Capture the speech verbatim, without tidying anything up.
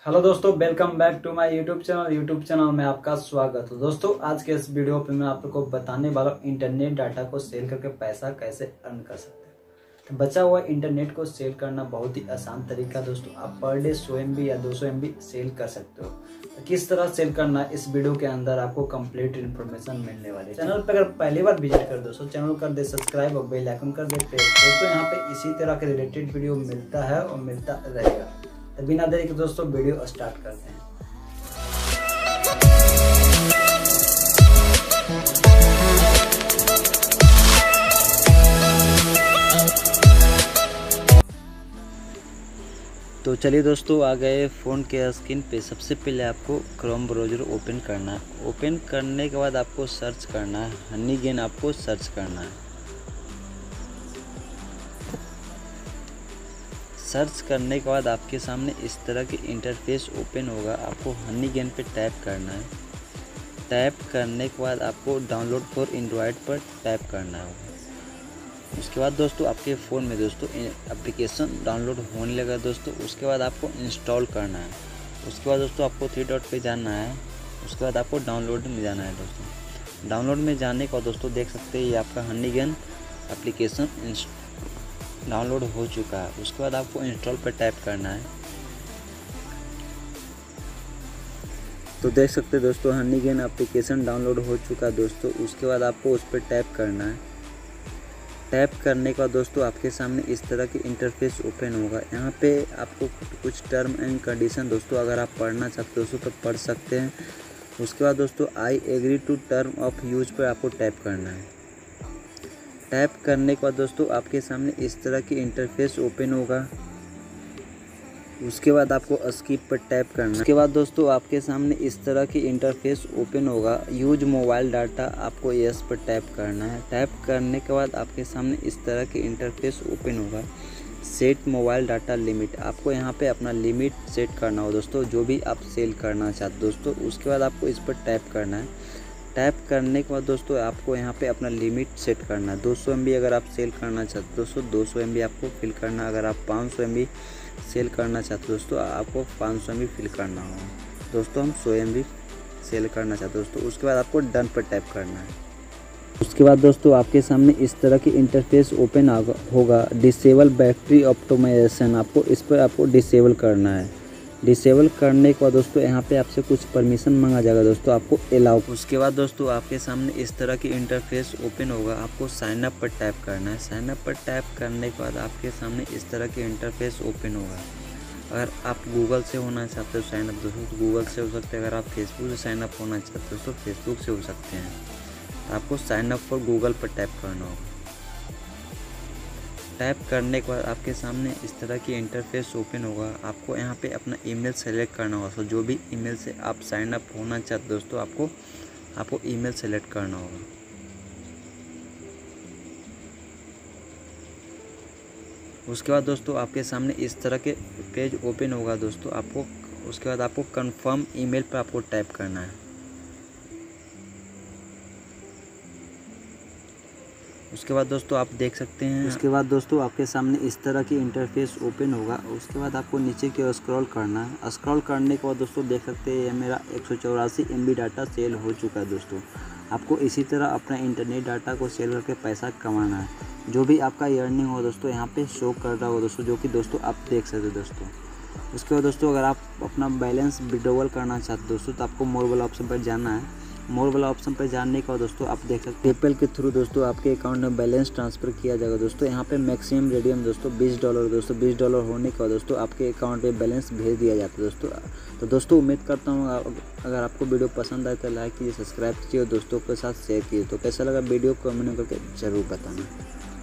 Hello दोस्तों, welcome back to my YouTube channel. YouTube channel में आपका स्वागत है। दोस्तों, आज के इस वीडियो पे मैं आप लोग को बताने वाला हूँ इंटरनेट डाटा को सेल करके पैसा कैसे अर्न कर सकते हैं। तो बचा हुआ इंटरनेट को सेल करना बहुत ही आसान तरीका दोस्तों। आप पर डे सौ एम बी या दो सौ एम बी सेल कर सकते हो। तो किस तरह सेल करना है, इस वीडियो के अंदर आपको कंप्लीट इन्फॉर्मेशन मिलने वाली है। चैनल पर अगर पहली बार विजिट कर दोस्तों, चैनल कर दे सब्सक्राइब और बेल आइकन कर दे प्रेस। दोस्तों, यहाँ पे इसी तरह के रिलेटेड वीडियो मिलता है और मिलता रहेगा। तो बिना देरी के दोस्तों वीडियो स्टार्ट करते हैं। तो चलिए दोस्तों, आ गए फ़ोन के स्क्रीन पे। सबसे पहले आपको क्रोम ब्राउज़र ओपन करना है। ओपन करने के बाद आपको सर्च करना है, हनीगेन आपको सर्च करना है। सर्च करने के बाद आपके सामने इस तरह की इंटरफेस ओपन होगा। आपको हनीगेन पे टैप करना है। टैप करने के बाद आपको डाउनलोड फॉर एंड्रॉयड पर टैप करना है। उसके बाद दोस्तों आपके फ़ोन में दोस्तों एप्लीकेशन डाउनलोड होने लगा दोस्तों। उसके बाद आपको इंस्टॉल करना है। उसके बाद दोस्तों आपको थ्री डॉट पे जाना है। उसके बाद आपको डाउनलोड में जाना है दोस्तों। डाउनलोड में जाने के बाद दोस्तों देख सकते हैं ये आपका हनीगेन एप्लीकेशन डाउनलोड हो चुका है। उसके बाद आपको इंस्टॉल पर टैप करना है। तो देख सकते हैं दोस्तों हनीगेन एप्लीकेशन डाउनलोड हो चुका है दोस्तों। उसके बाद आपको उस पर टैप करना है। टैप करने के बाद दोस्तों आपके सामने इस तरह की इंटरफेस ओपन होगा। यहाँ पे आपको कुछ टर्म एंड कंडीशन दोस्तों अगर आप पढ़ना चाहते हो दोस्तों तो पढ़ सकते हैं। उसके बाद दोस्तों I agree to term of use पर आपको टैप करना है। टैप करने के बाद दोस्तों आपके सामने इस तरह की इंटरफेस ओपन होगा। उसके बाद आपको स्किप पर टैप करना है। उसके बाद दोस्तों आपके सामने इस तरह की इंटरफेस ओपन होगा। यूज मोबाइल डाटा आपको यस पर टैप करना है। टैप करने के बाद आपके सामने इस तरह की इंटरफेस ओपन होगा। सेट मोबाइल डाटा लिमिट, आपको यहाँ पे अपना लिमिट सेट करना हो दोस्तों, जो भी आप सेल करना चाहते दोस्तों। उसके बाद आपको इस पर टैप करना है। टैप करने के बाद दोस्तों आपको यहाँ पे अपना लिमिट सेट करना है। दो सौ एम बी अगर आप सेल करना चाहते हो दोस्तों दो सौ एम बी आपको फिल करना। अगर आप पाँच सौ एम बी सेल करना चाहते हो दोस्तों आपको पाँच सौ एम बी फिल करना होगा। दोस्तों हम सौ एम बी सेल करना चाहते हो दोस्तों। उसके बाद आपको डन पर टैप करना है। उसके बाद दोस्तों आपके सामने इस तरह की इंटरफेस ओपन होगा। डिसेबल बैटरी ऑप्टिमाइजेशन, आपको इस पर आपको डिसेबल करना है। डिसेबल करने के बाद दोस्तों यहाँ पे आपसे कुछ परमिशन मांगा जाएगा दोस्तों, आपको अलाउ। उसके बाद दोस्तों आपके सामने इस तरह की इंटरफेस ओपन होगा। आपको साइन अप पर टैप करना है। साइन अप पर टैप करने के बाद आपके सामने इस तरह की इंटरफेस ओपन होगा। अगर आप गूगल से होना चाहते हो साइन अप दोस्तों तो गूगल से हो सकते हैं। अगर आप फेसबुक से साइन अप होना चाहते हो तो फेसबुक से हो सकते हैं। तो आपको साइन अप फॉर गूगल पर टैप करना होगा। टैप करने के बाद आपके सामने इस तरह की इंटरफेस ओपन होगा। आपको यहाँ पे अपना ईमेल सेलेक्ट करना होगा। तो जो भी ईमेल से आप साइन अप होना चाहते दोस्तों आपको आपको ईमेल सेलेक्ट करना होगा। उसके बाद दोस्तों आपके सामने इस तरह के पेज ओपन होगा दोस्तों। आपको उसके बाद आपको कंफर्म ईमेल पर आपको टैप करना है। उसके बाद दोस्तों आप देख सकते हैं। उसके बाद दोस्तों आपके सामने इस तरह की इंटरफेस ओपन होगा। उसके बाद आपको नीचे की ओर स्क्रॉल करना है। स्क्रॉल करने के बाद दोस्तों देख सकते हैं ये मेरा एक सौ चौरासी एम बी डाटा सेल हो चुका है दोस्तों। आपको इसी तरह अपना इंटरनेट डाटा को सेल करके पैसा कमाना है। जो भी आपका अर्निंग हो दोस्तों यहाँ पे शो कर रहा हो दोस्तों, जो कि दोस्तों आप देख सकते हो दोस्तों। उसके बाद दोस्तों अगर आप अपना बैलेंस विड्रॉवल करना चाहते हो दोस्तों तो आपको मोर वाला ऑप्शन पर जाना है। मोर वाला ऑप्शन पर जाने के बाद दोस्तों आप देख सकते हैं पेपैल के थ्रू दोस्तों आपके अकाउंट में बैलेंस ट्रांसफ़र किया जाएगा दोस्तों। यहाँ पे मैक्सिमम रेडियम दोस्तों बीस डॉलर दोस्तों बीस डॉलर होने के बाद दोस्तों आपके अकाउंट में बैलेंस भेज दिया जाता है दोस्तों। तो दोस्तों उम्मीद करता हूँ अगर आपको वीडियो पसंद आए तो लाइक कीजिए, सब्सक्राइब कीजिए और दोस्तों के साथ शेयर कीजिए। तो कैसा लगा वीडियो को कमेंट करके ज़रूर बताना।